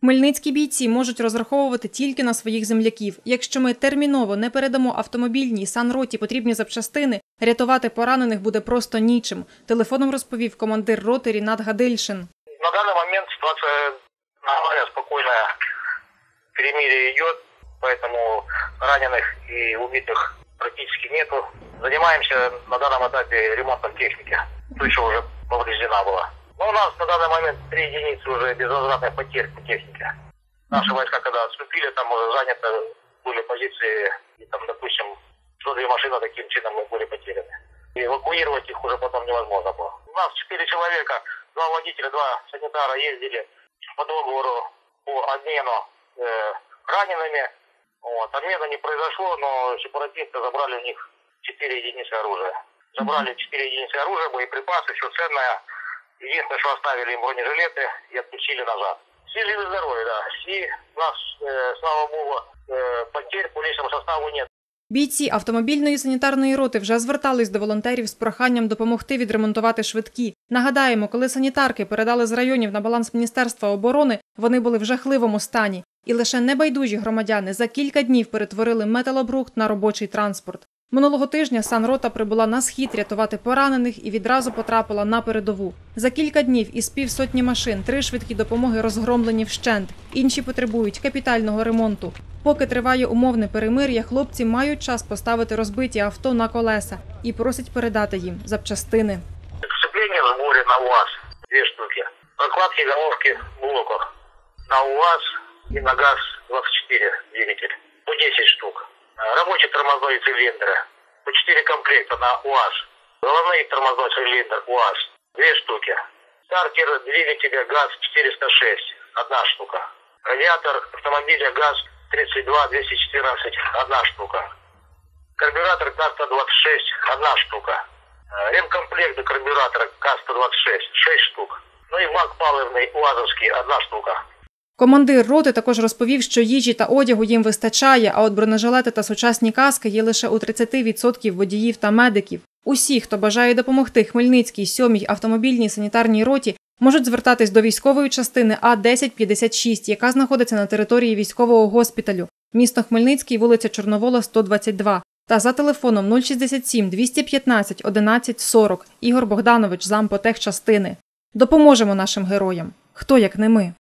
Хмельницькі бійці можуть розраховувати тільки на своїх земляків. Якщо ми терміново не передамо автомобільній санроті потрібні запчастини, рятувати поранених буде просто нічим. Телефоном розповів командир роти Рінат Гадильшин. На данный момент ситуация нормальная, спокойная, перемирие идет, поэтому раненых и убитых практически нету. Занимаемся на данном этапе ремонтом техники, то еще уже повреждена была. Но у нас на данный момент 3 единицы уже безвозвратных потерь по технике. Наши войска, когда отступили, там уже заняты были позиции, и там, допустим, 102 машины таким чином были потеряны. И эвакуировать их уже потом невозможно было. У нас 4 человека, 2 водителя, 2 санитара ездили по договору по обмену ранеными. Вот. Обмена не произошло, но сепаратисты забрали у них 4 единицы оружия. Забрали 4 единицы оружия, боеприпасы, все ценное. Единственное, что оставили им бронежилеты и отпустили назад. Все живы-здоровы, да. Все у нас, слава богу, потерь по личному составу нет. Бійці автомобільної санітарної роти вже звертались до волонтерів з проханням допомогти відремонтувати швидкі. Нагадаємо, коли санітарки передали з районів на баланс Міністерства оборони, вони були в жахливому стані. І лише небайдужі громадяни за кілька днів перетворили металобрухт на робочий транспорт. Минулого тижня санрота прибула на схід рятувати поранених і відразу потрапила на передову. За кілька днів із півсотні машин 3 швидкі допомоги розгромлені вщент. Інші потребують капітального ремонту. Поки триває умовне перемир'я, хлопці мають час поставити розбиті авто на колеса і просять передати їм запчастини. Сцепление в сборе на УАЗ 2 штуки. Прокладки головки в блоках на УАЗ и на ГАЗ-24 двигатель по 10 штук. Рабочий тормозной цилиндр по 4 комплекта на УАЗ. Головной тормозной цилиндр УАЗ 2 штуки. Стартер двигателя ГАЗ-406 1 штука. Радиатор автомобиля ГАЗ-32-214 1 штука. Карбюратор ГАЗ-126 1 штука. Ремкомплект до карбюратора ГАЗ-126 6 штук. Ну и бак паливный УАЗовский 1 штука. Командир роти також розповів, що їжі та одягу їм вистачає, а от бронежилети та сучасні каски є лише у 30% водіїв та медиків. Усі, хто бажає допомогти Хмельницькій 7-й автомобільній санітарній роті, можуть звертатись до військової частини А-1056, яка знаходиться на території військового госпіталю. Місто Хмельницький, вулиця Чорновола, 122. Та за телефоном 067 215 11 40. Ігор Богданович, зам по техчастини. Допоможемо нашим героям. Хто як не ми.